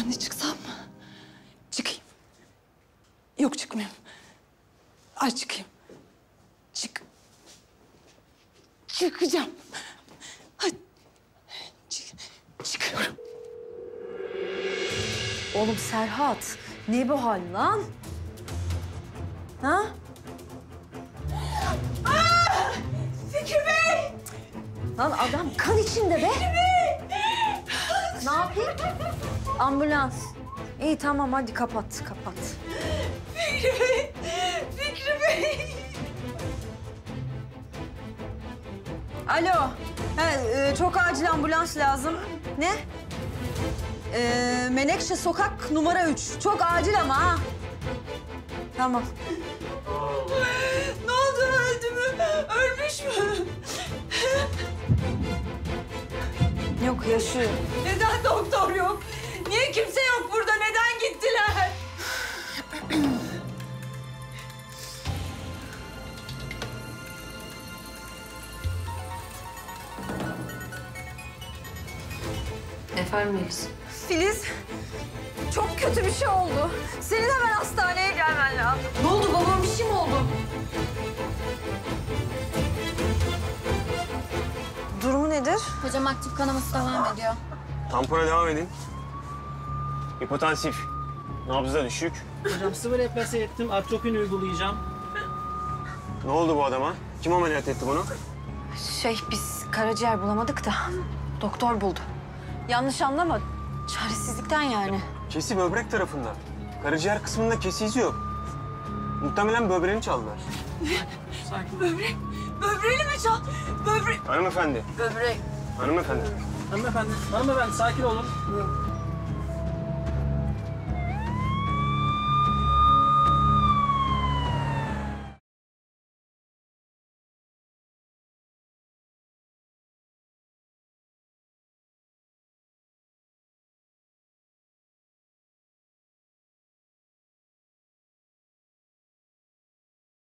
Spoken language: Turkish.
Ben de çıksam mı? Çıkayım. Yok çıkmayayım. Ay çıkayım. Çıkacağım. Hadi. Çıkıyorum. Oğlum Serhat, ne bu hal lan? Ha? Fikri Bey! Lan adam kan içinde be. Fikri Bey! Ne yapayım? Ambulans. İyi tamam hadi kapat. Fikri Bey! Fikri Bey! Alo. Çok acil ambulans lazım. Ne? Menekşe Sokak numara 3. Çok acil ama ha. Tamam. Ne oldu? Öldü mü? Ölmüş mü? Yok yaşıyor. Neden doktor yok? Niye kimse yok burada? Neden gittiler? Efendim Melis? Filiz, çok kötü bir şey oldu. Senin hemen hastaneye gelmen lazım. Ne oldu? Babam bir şey mi oldu? Durumu nedir? Hocam aktif kanaması devam ediyor. Tampona devam edin. Hipotansif. Nabzı da düşük. Hocam sıvı replase ettim. Atropin uygulayacağım. Ne oldu bu adama? Kim ameliyat etti bunu? Biz karaciğer bulamadık da doktor buldu. Yanlış anlama. Çaresizlikten yani. Kesi böbrek tarafında. Karaciğer kısmında kesi izi yok. Muhtemelen böbreğini çaldılar. Sakin. Böbreğini mi çal? Böbrek... Hanımefendi. Böbrek. Hanımefendi. Hanımefendi sakin olun.